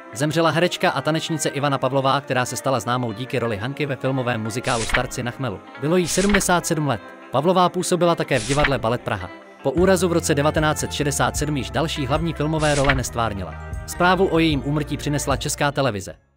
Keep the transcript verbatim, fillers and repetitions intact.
Zemřela herečka a tanečnice Ivana Pavlová, která se stala známou díky roli Hanky ve filmovém muzikálu Starci na chmelu. Bylo jí sedmdesát sedm let. Pavlová působila také v divadle Balet Praha. Po úrazu v roce devatenáct set šedesát sedm již další hlavní filmové role nestvárnila. Zprávu o jejím úmrtí přinesla Česká televize.